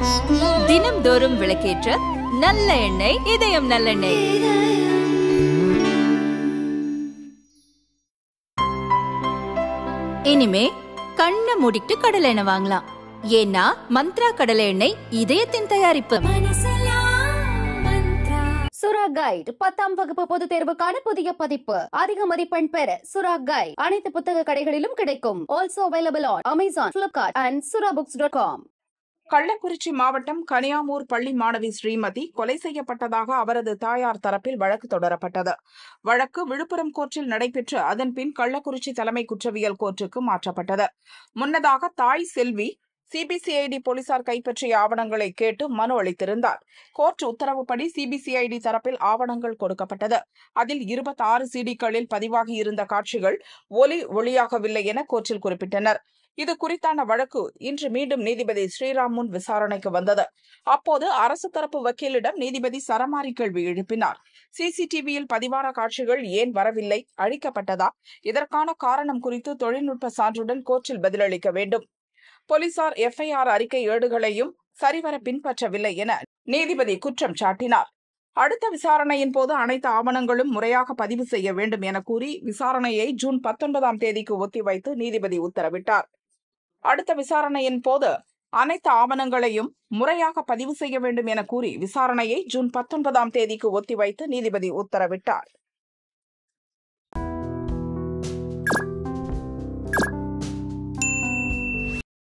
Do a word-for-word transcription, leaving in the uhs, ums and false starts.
தினம்தோறும் விளக்கேற்ற நல்ல எண்ணெய் இதயம் நல்லெண்ணெய். இனிமே கண்ணை மூடிட்டு கடலை எண்ணெய் வாங்கலாம். ஏன்னா மந்த்ரா கடலை எண்ணெய் இதயத்தின் தயாரிப்பு. சுரா கைட் பத்தாம் வகுப்பு பொது தேர்வுக்கான புதிய பதிப்பு. அதிக மதிப்பெண் பெற சுரா கைட் அனைத்து புத்தக கடைகளிலும் கிடைக்கும். Also available on Amazon, Flipkart and Sura books dot com. Kallakurichi மாவட்டம் கனியாமூர் பள்ளி மாணவி ஸ்ரீமதி கொலை செய்யப்பட்டதாக அவரது தாயார் தரப்பில் வழக்கு தொடரப்பட்டது. வழக்கு விழுப்புரம் கோர்ட்டில் நடைபெற்று அதன் பின் கள்ளக்குறிச்சி தலைமை குற்றவியல் கோர்ட்டுக்கு மாற்றப்பட்டது. முன்னதாக தாய் செல்வி சிபிசிஐடி போலீசார் கைப்பற்றிய ஆவணங்களை கேட்டு மனு அளித்திருந்தார். கோர்ட் உத்தரவுப்படி சிபிசிஐடி தரப்பில் ஆவணங்கள் கொடுக்கப்பட்டது. அதில் இருபத்தி ஆறு சிடிக்களில் பதிவாகி இருந்த காட்சிகள் ஒலி ஒளியாகவில்லை என கோர்ட்டில் குறிப்பிட்டனர். இது குறித்தான வழக்கு இன்று மீண்டும் நீதிபதி ஸ்ரீராம் முன் விசாரணைக்கு வந்தது. அப்போது அரசு தரப்பு வக்கீலிடம் நீதிபதி சரமாரி கேள்வி எழுப்பினார். சிசிடிவியில் பதிவான காட்சிகள் ஏன் வரவில்லை, அழிக்கப்பட்டதா? இதற்கான காரணம் குறித்து தொழில்நுட்ப சான்றுடன் கோர்ட்டில் பதிலளிக்க வேண்டும். போலீசார் எஃப்ஐஆர் அறிக்கை ஏடுகளையும் சரிவர பின்பற்றவில்லை என நீதிபதி குற்றம் சாட்டினார். அடுத்த விசாரணையின் போது அனைத்து ஆவணங்களும் முறையாக பதிவு செய்ய வேண்டும் என கூறி விசாரணையை ஜூன் பத்தொன்பதாம் தேதிக்கு ஒத்திவைத்து நீதிபதி உத்தரவிட்டார். அடுத்த விசாரணையின் போது அனைத்து ஆவணங்களையும் முறையாக பதிவு செய்ய வேண்டும் என கூறி விசாரணையை ஜூன் பத்தொன்பதாம் தேதிக்கு ஒத்திவைத்து நீதிபதி உத்தரவிட்டார்.